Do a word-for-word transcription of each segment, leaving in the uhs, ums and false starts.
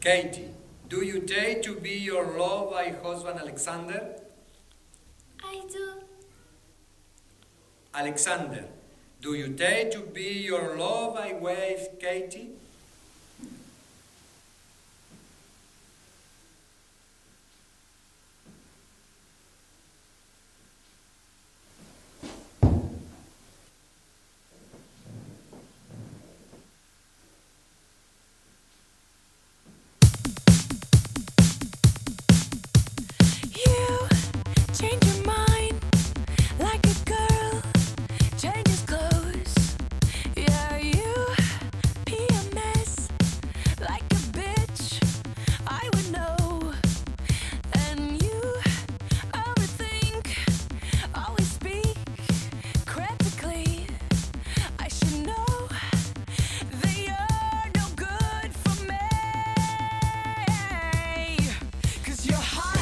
Katie, do you take to be your love by husband Alexander? I do. Alexander, do you take to be your love by wife Katie? Change your mind like a girl changes clothes. Yeah, you be a mess like a bitch. I would know. And you overthink, always speak critically. I should know that you're no good for me. 'Cause you're hot.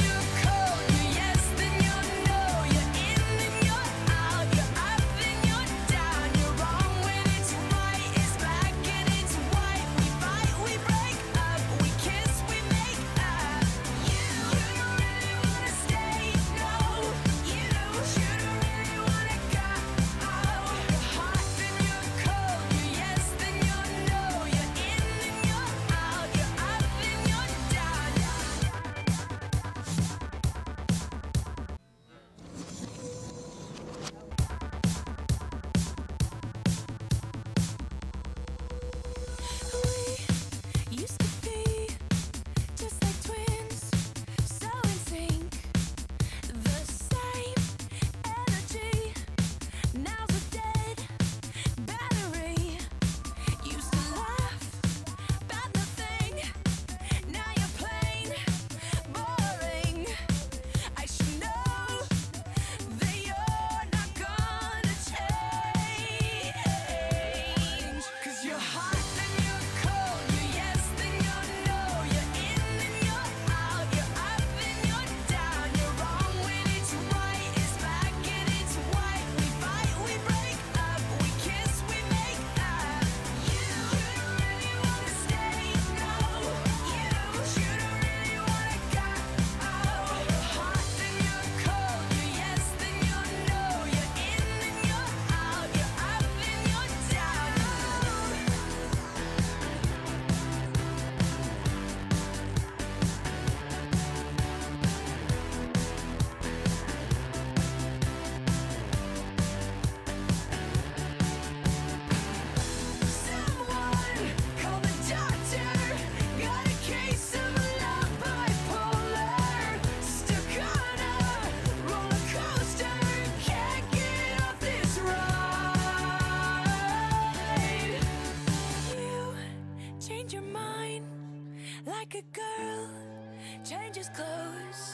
Change your mind like a girl changes clothes.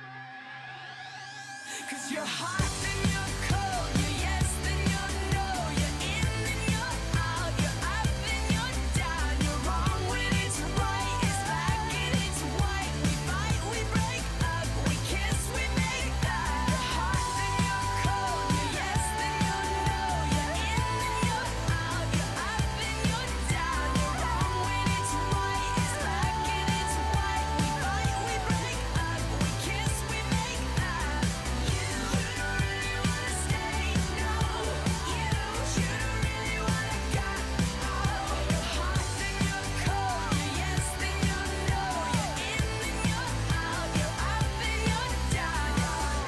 'Cause you're hot and you're cold, you're yes then you're no, you're in and you're out, you're up and you're down, you're wrong when it's right, it's black and it's white, we fight, we break up, we kiss, we make up. You're hot and you're cold, you're yes then you're no, you're in and you're out, you're up and you're down, you're wrong when it's right, it's black and it's white, we fight, we break up, we kiss, we make up. You really wanna stay, no, you should really wanna go. You're hot then you're cold, you're yes then you're no, you're in and you're out, you're up and you're down.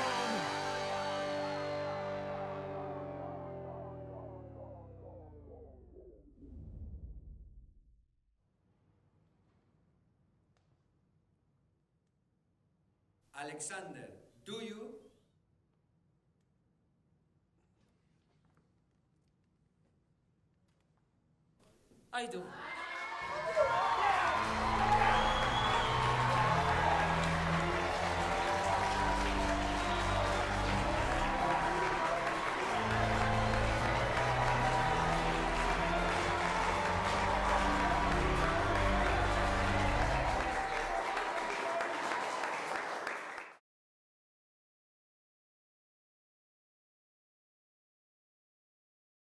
Alexander, do you? I do.